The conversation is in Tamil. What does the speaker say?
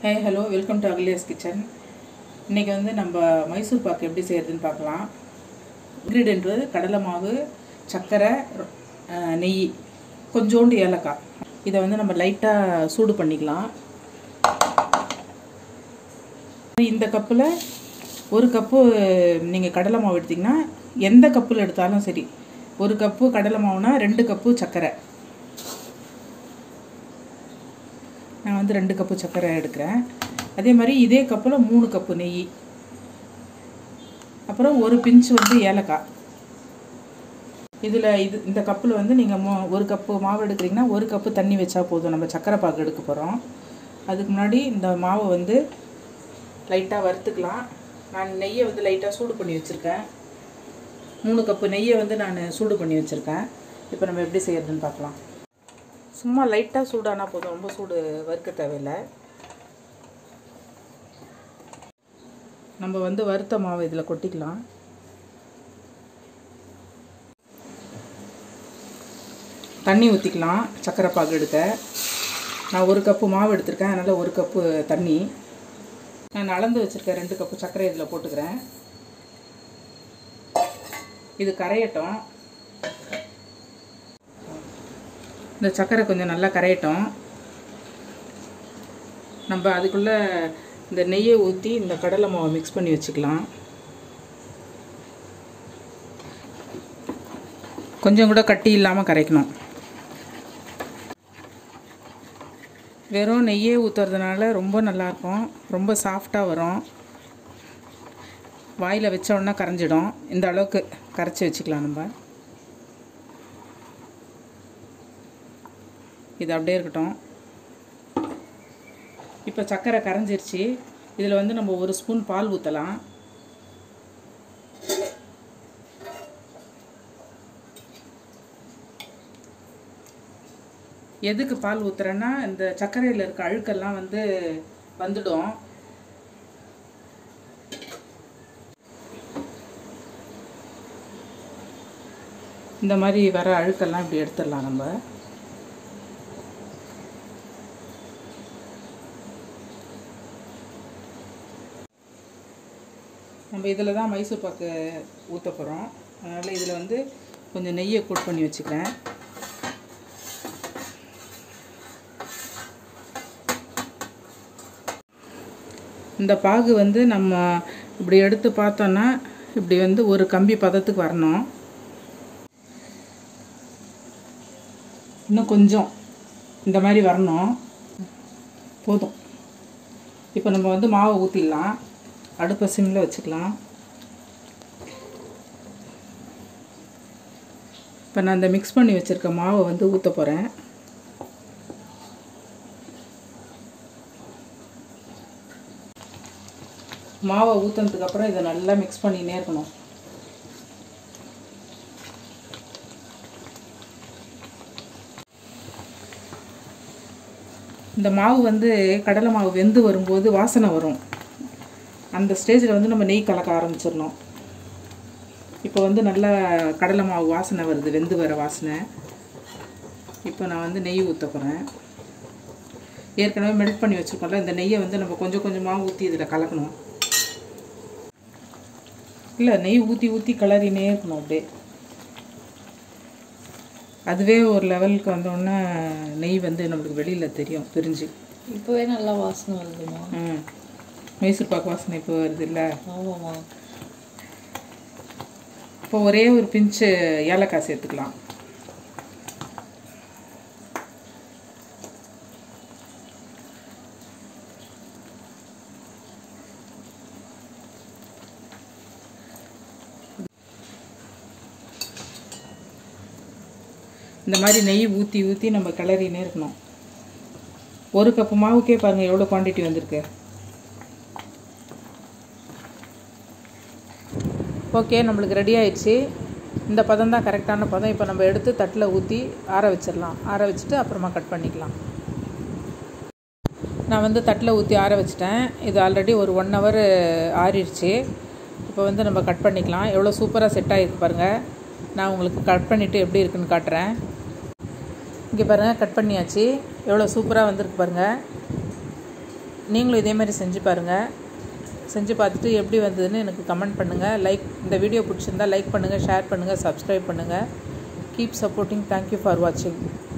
Hey, hello, welcome to agalya's kitchen. இன்னைக்கு வந்து நம்ம மைசூர் பாக்கு எப்படி செய்யறதுன்னு பார்க்கலாம். இன்கிரிடியன்ட் வந்து கடலை மாவு, சக்கரை, நெய், கொஞ்சோண்டு ஏலக்காய். இதை வந்து நம்ம லைட்டா சூடு பண்ணிக்கலாம். இந்த கப்பில் ஒரு கப்பு நீங்கள் கடலை மாவு எடுத்தீங்கன்னா எந்த கப்பில் எடுத்தாலும் சரி, ஒரு கப்பு கடலை மாவுனா 2 கப்பு சக்கரை. நான் வந்து 2 கப்பு சக்கரை எடுக்கிறேன். அதே மாதிரி இதே கப்பில் 3 கப்பு நெய், அப்புறம் ஒரு பிஞ்ச் வந்து ஏலக்காய். இதில் இந்த கப்பில் வந்து நீங்கள் ஒரு கப்பு மாவு எடுக்கிறீங்கன்னா 1 கப்பு தண்ணி வச்சா போதும். நம்ம சக்கரை பாக்கு எடுக்க போகிறோம். அதுக்கு முன்னாடி இந்த மாவை வந்து லைட்டாக வறுத்துக்கலாம். நான் நெய்யை வந்து லைட்டாக சூடு பண்ணி வச்சுருக்கேன். 3 கப்பு நெய்யை வந்து நான் சூடு பண்ணி வச்சுருக்கேன். இப்போ நம்ம எப்படி செய்யறதுன்னு பார்க்கலாம். சும்மா லைட்டாக சூடானா போதும், ரொம்ப சூடு வறுக்க தேவையில்லை. நம்ம வந்து வறுத்த மாவு இதில் கொட்டிக்கலாம். தண்ணி ஊற்றிக்கலாம் சக்கரை பாகு எடுக்க. நான் 1 கப்பு மாவு எடுத்திருக்கேன், அதனால் 1 கப்பு தண்ணி. நான் அளந்து வச்சுருக்கேன் 2 கப்பு சர்க்கரை இதில் போட்டுக்கிறேன். இது கரையட்டும். இந்த சர்க்கரை கொஞ்சம் நல்லா கரையட்டும். நம்ம அதுக்குள்ளே இந்த நெய்யை ஊற்றி இந்த கடலை மாவை மிக்ஸ் பண்ணி வச்சுக்கலாம். கொஞ்சம் கூட கட்டி இல்லாமல் கரைக்கணும். வெறும் நெய்யே ஊற்றுறதுனால ரொம்ப நல்லாயிருக்கும், ரொம்ப சாஃப்டாக வரும். வாயில் வச்ச உடனே கரைஞ்சிடும். இந்த அளவுக்கு கரைச்சி வச்சுக்கலாம். நம்ம இது அப்படியே இருக்கட்டும். இப்போ சக்கரை கரைஞ்சிருச்சு. இதில் வந்து நம்ம 1 ஸ்பூன் பால் ஊற்றலாம். எதுக்கு பால் ஊற்றுறேன்னா, இந்த சர்க்கரையில் இருக்க அழுக்கெல்லாம் வந்து வந்துடும். இந்த மாதிரி வர அழுக்கெல்லாம் இப்படி எடுத்துடலாம். நம்ம இதில் தான் மைசூர் பாக்கு ஊற்ற போகிறோம். அதனால் இதில் வந்து கொஞ்சம் நெய்யை கோட் பண்ணி வச்சுக்கிறேன். இந்த பாகு வந்து நம்ம இப்படி எடுத்து பார்த்தோன்னா இப்படி வந்து ஒரு கம்பி பதத்துக்கு வரணும். இன்னும் கொஞ்சம் இந்த மாதிரி வரணும். போதும். இப்போ நம்ம வந்து மாவை ஊற்றிடலாம். அடுப்பை சிம்மில் வச்சுக்கலாம். இப்போ நான் இந்த மிக்ஸ் பண்ணி வச்சுருக்க மாவை வந்து ஊற்ற போகிறேன். மாவை ஊற்றினதுக்கப்புறம் இதை நல்லா மிக்ஸ் பண்ணினே இருக்கணும். இந்த மாவு வந்து கடலை மாவு வெந்து வரும்போது வாசனை வரும். அந்த ஸ்டேஜில் வந்து நம்ம நெய் கலக்க ஆரம்பிச்சிடணும். இப்போ வந்து நல்லா கடலை மாவு வாசனை வருது, வெந்து வர வாசனை. இப்போ நான் வந்து நெய் ஊற்ற போகிறேன். ஏற்கனவே மெல்ட் பண்ணி வச்சுருக்கோம்ல, இந்த நெய்யை வந்து நம்ம கொஞ்சம் கொஞ்சமாக ஊற்றி இதில் கலக்கணும். இல்லை, நெய் ஊற்றி ஊற்றி கிளறினே இருக்கணும். அப்படியே அதுவே ஒரு லெவலுக்கு வந்தோடனே நெய் வந்து நம்மளுக்கு வெளியில் தெரியும், பிரிஞ்சு. இப்போவே நல்லா வாசனை வருதுமா. மைசூர் பாக்கு வாசனை இப்போ வருது இல்லை? ஆமாம்மா. இப்போ ஒரே ஒரு பிஞ்சு ஏலக்காய் சேர்த்துக்கலாம். இந்த மாதிரி நெய் ஊற்றி ஊற்றி நம்ம கிளறினே இருக்கணும். 1 கப்பு மாவுக்கே பாருங்கள் எவ்வளோ குவான்டிட்டி வந்திருக்கு. ஓகே, நம்மளுக்கு ரெடி ஆயிடுச்சு. இந்த பதம் தான் கரெக்டான பதம். இப்போ நம்ம எடுத்து தட்டில் ஊற்றி ஆற வச்சிடலாம். ஆற வச்சுட்டு அப்புறமா கட் பண்ணிக்கலாம். நான் வந்து தட்டில் ஊற்றி ஆற வச்சிட்டேன். இது ஆல்ரெடி ஒரு 1 ஹவர் ஆறிடுச்சு. இப்போ வந்து நம்ம கட் பண்ணிக்கலாம். எவ்வளோ சூப்பராக செட் ஆகிருக்கு பாருங்கள். நான் உங்களுக்கு கட் பண்ணிவிட்டு எப்படி இருக்குன்னு காட்டுறேன். இங்கே பாருங்கள், கட் பண்ணியாச்சு. எவ்வளோ சூப்பராக வந்திருக்கு பாருங்கள். நீங்களும் இதே மாதிரி செஞ்சு பாருங்கள். செஞ்சு பார்த்துட்டு எப்படி வந்ததுன்னு எனக்கு கமெண்ட் பண்ணுங்கள். இந்த வீடியோ பிடிச்சிருந்தால் லைக் பண்ணுங்கள், ஷேர் பண்ணுங்கள், சப்ஸ்கிரைப் பண்ணுங்கள். Keep supporting. தேங்க்யூ ஃபார் வாட்சிங்.